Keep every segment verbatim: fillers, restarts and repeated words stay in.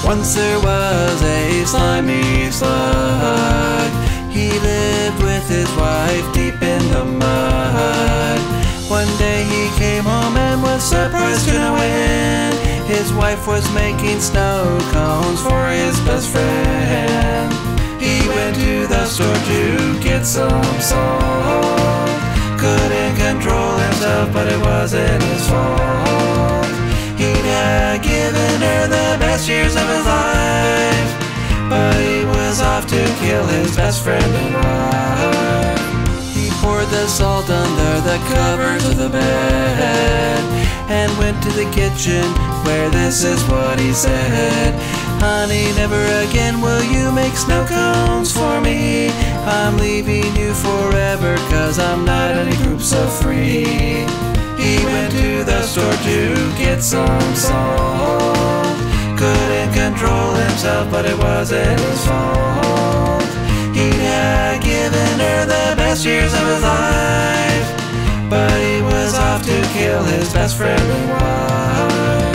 Once there was a slimy slug. He lived with his wife deep in the mud. One day he came home and was surprised to know when his wife was making snow cones for his best friend. He went to the store to get some salt. Couldn't control himself, but it wasn't his fault. He had given her the best years of his life, but he was off to kill his best friend and wife. He poured the salt under the covers of the bed and went to the kitchen where this is what he said. Honey, never again will you make snow cones for me. I'm leaving you forever, cause I'm not any group so free. He went to the store to get some salt. Couldn't control himself, but it wasn't his fault. He had given her the best years of his life, but he was off to kill his best friend and wife.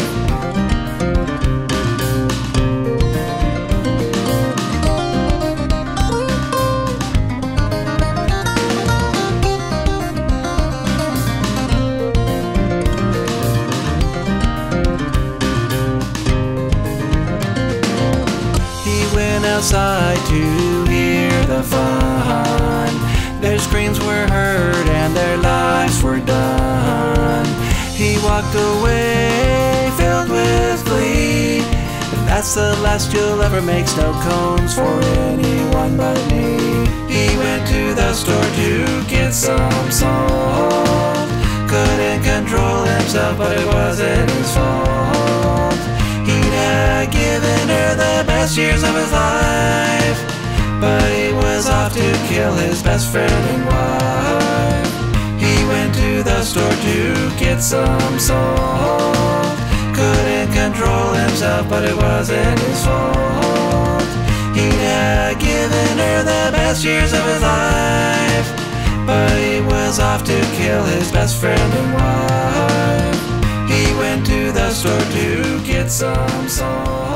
Outside to hear the fun. Their screams were heard and their lives were done. He walked away filled with glee. That's the last you'll ever make snow cones for anyone but me. He went to the store to get some salt. Couldn't control himself, but it wasn't his fault. He had given her the best years of his life, but he was off to kill his best friend and wife. He went to the store to get some salt. Couldn't control himself, but it wasn't his fault. He had given her the best years of his life, but he was off to kill his best friend and wife. He went to the store to get some salt.